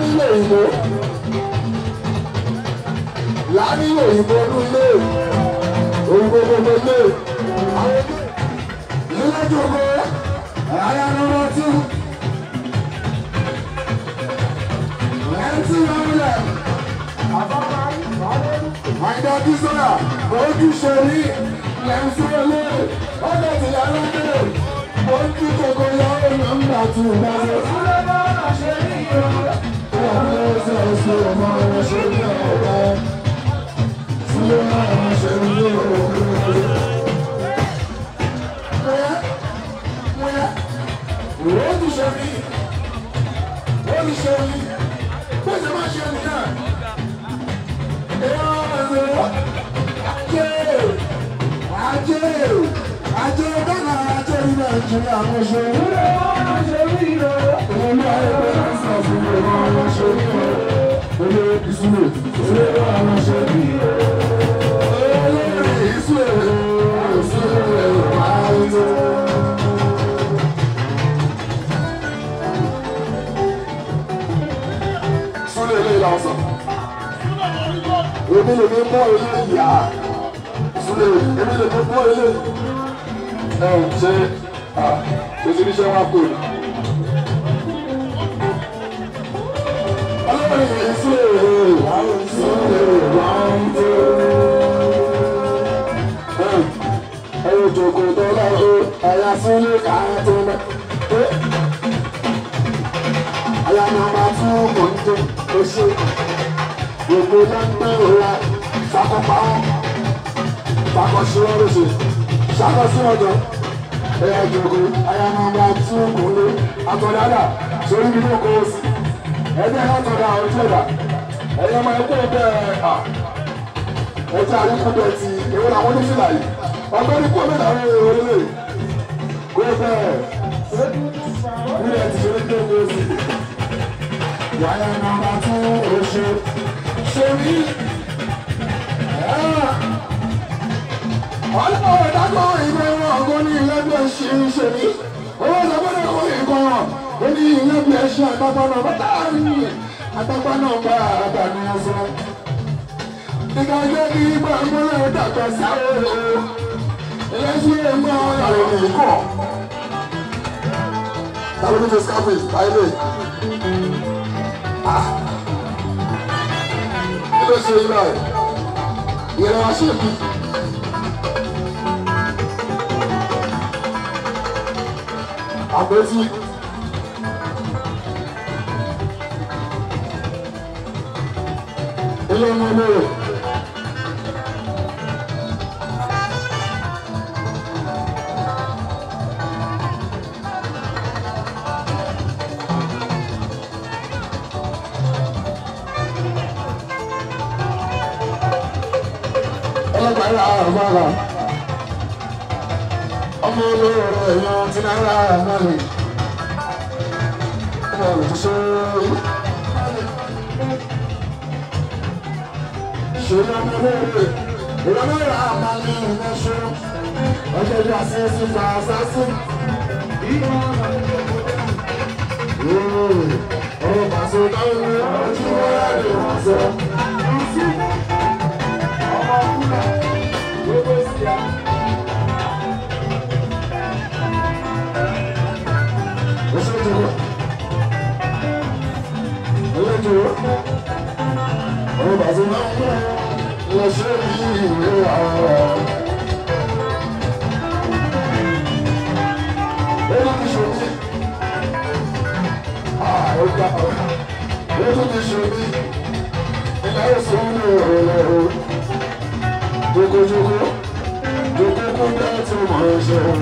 nílò ìbò lánílò ìbò nílé òyìnbó gbogbo ilé àwọn ilé jòkó ayánúró tí ẹtí lọ́wọ́lẹ̀ àìdájú sọ́yà ojúṣe ní lẹ́ńsọ́lé ọ̀dọ̀ tí a lọ́dẹ̀ ojú kòkó yọ ọ̀nà ń gbà tún ìdájọ́. Sílẹ̀ máa ṣe ní ìrọ̀. Ọmọ ẹsẹ̀ ṣe ọmọ ẹ̀rọ ṣe ní ọ̀rọ̀. Sílẹ̀ máa ṣe ní ọ̀rọ̀. Ojúṣe ní bẹ́sẹ̀ máa ṣe nìyẹn. Ajé dáná ajé ní Nàìjíríà wọ́n ṣe. Ṣé rí ìrọ̀? Olú ayẹyẹ ń sọ fún mi wọ́n ṣe rí ìrọ̀. Olú ìṣúlẹ̀ ṣe wọ́n ṣe rí ìrọ̀. Olórí ìṣúlẹ̀ máa ń lò. Súlẹ̀ ilé ìlàsàn. Èmi lè ní mọ́ ilé ìyá. Súlẹ̀ èmi lè ní mọ́ ilé ìyá. Ṣe ṣe wá kò ní. Ọlọ́run ìṣúlẹ̀ wọ́n tó. Ẹ̀rọ ìjòkó tó lọ́wọ́ ẹ̀yà sílé káà tó lọ. Àyà nàmbà tún kò ń dé oṣù. Gbogbo lọ́gbẹ́ òra ṣàkópa wọn. Ṣàkóṣe wọn lóṣù. Ṣàkóṣe ọjọ́. Ẹ̀yà ìjòkó àyà nàmbà tún kò ń lé. Àtọ̀dádà sórí nínú kò sí. Ẹgbẹ́ àtọ̀dá ojú ẹ̀dá. Ẹ̀yà ọmọ ẹgbẹ́ ẹgbẹ́ ẹ̀jẹ̀ àríkúbẹ̀ ti èwo làwọn oníṣìlá yìí. Ọgbẹ́ni kú ọmọdé àwọn èrò lè. Kó bẹ́ẹ̀. Nílẹ̀ ti ṣe ní kí ó gbé sí. Wáyà nàmbà tún oṣù. Ṣé rí? Ọlọ́wọ́ ìdákọ̀ ìgbẹ́ wọn ọ̀gọ́ ní ilé-ẹgbẹ́ ṣe ní. Owó ìsọ̀gbọ́dọ̀ kọ́ ìkọ́ wọn. Ó ní ilé-ẹgbẹ́ ṣe àtàkọ́ náà bá táàrí ní àtàkọ́ náà bá àtàní ọ̀sán. Ìgbàgbé ní ìgbà múlẹ̀ dàgbà sáré o. Ilé-ẹgbẹ́ ẹgbẹ́ ọ̀rọ̀ ìkọ̀. Tàbí ní ṣe scarface láìlè. Kí ló ṣe ìlà ẹ̀? Ìyẹn wá ṣe bí. Àpótí. Ilé ọmọ ilé rẹ̀. Ọmọ olóró èèyàn ti náírà mọ́lì. Ọmọ olùṣe ṣòro ọmọ olóró ìrọ̀lọ́rọ̀ àmàlì ìrìnàṣọ́ ọjọ́ ìjọ àṣẹ́sí gba àṣásí. Ọ̀rọ̀ pàṣẹ táwọn ojú wọ́n rẹ̀ wọ́n sọ. Ọmọ ọkùnrin gbogbo sí a. Ọ̀rọ̀ pàṣẹ máa ń lọ ṣe ìwé àwọn. Ó ti ṣòbí. Ó ti ṣòbí. Ìlà ìsìn ní ìrọ̀lẹ́. Jókòjókò kó dá tí mo máa ń ṣe ohun.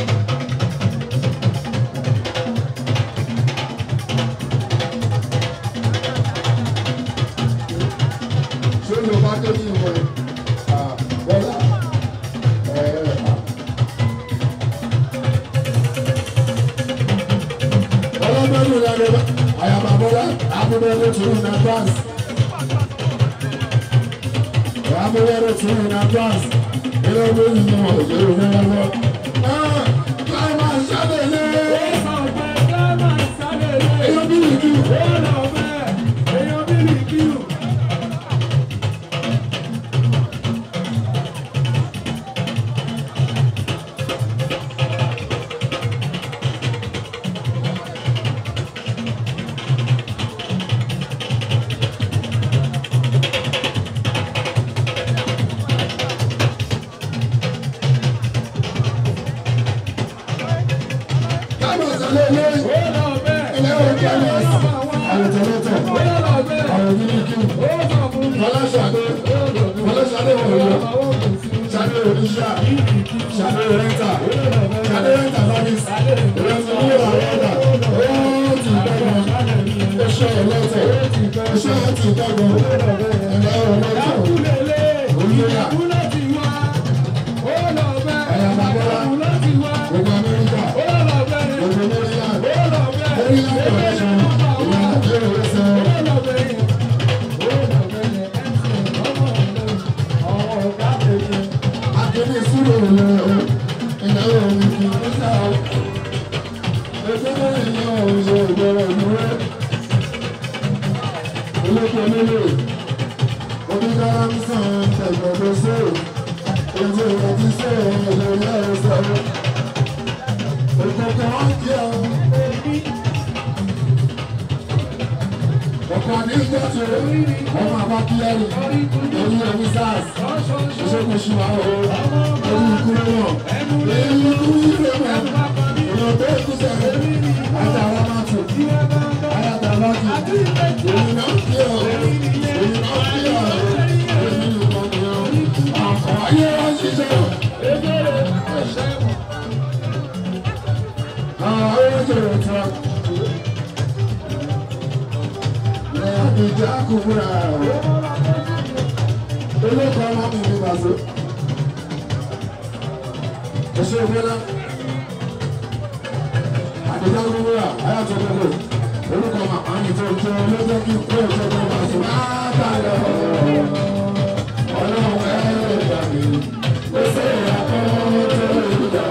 Ṣé o bá tó ní ìwọ̀n bọ́lá? Ọlọ́mọdún ní adé àyàbá bọ́lá abúlé tó in advance. Abúlé tó in advance. Ilé ìwé yìí wọ̀ ìṣòro ní ẹgbẹ́. Láì máa ṣàlẹ̀ lé. Ilé bí ìdí. àbọ̀ tẹ̀lé lórí. Ilé òkè ní àlùtẹ̀lẹ́tẹ̀. Àwọn oníkì. Fọláṣadé. Fọláṣadé wọ̀nyí. Ṣadé oníṣà. Ṣadé rẹ́ńtà. Ṣadé rẹ́ńtà sábìsì. Ìrẹsì ní ìlà rẹ́ńtà. Ó ti gbẹ́gbẹ́. Iṣẹ́ ẹlẹ́tẹ̀. Iṣẹ́ ti gbẹ́gbẹ́. Ẹ̀rọ ẹlẹ́tẹ̀. Olúyà. Ẹ̀yà Bàbá. Gbogbo Amẹ́ríkà. Gbogbo Maryland. Maryland connection. Ìyá Àjẹrò ẹsẹ̀. Akéde súrò lọ ìnáwó mi kì í sá o. Ẹgbẹ́ ìyá òṣè ìbẹ̀rẹ̀ ìmúrẹ́. Olóko nílò. Oníkàrà ń sàn tẹ̀gbọ̀dọ̀ sóò. Ètò ìrètí sóò lórí ẹ̀rọ sọ̀rọ̀. Òkòkò wọn kí ọ. Ọ̀pọ̀ ní ìjọ́sọ̀ ọmọ àbákíyárì orí ẹ̀mí SARS ìṣègùn ṣùgbọ́n orí ìkúrẹ́ wọn. Èyí kú ìrẹ́ wọn. Èèyàn tó kú sẹ́yìn. Àtàwọn mọ́tò. Ayàtàlọ́kì. Èyí náà kí ọ. Èyí náà kí ọ. Èyí nìkan ni ọ. Àkọ́ ayé wọn ṣiṣẹ́. Àwọn ọ̀rọ̀ tó ìjà kúkúrà olóko ọmọ mi ní bàzó ẹṣẹ ìfẹlẹ àdìjà kúkúrà ayàtọ̀ gbogbo olóko ọmọ àmì tó ń jẹ olóko kí kú ẹ̀jẹ̀ tó bàzó máa bá lọ ọlọ́run ẹ̀ẹ́dà mi ó ṣe ìyàtọ̀ tó ìjà.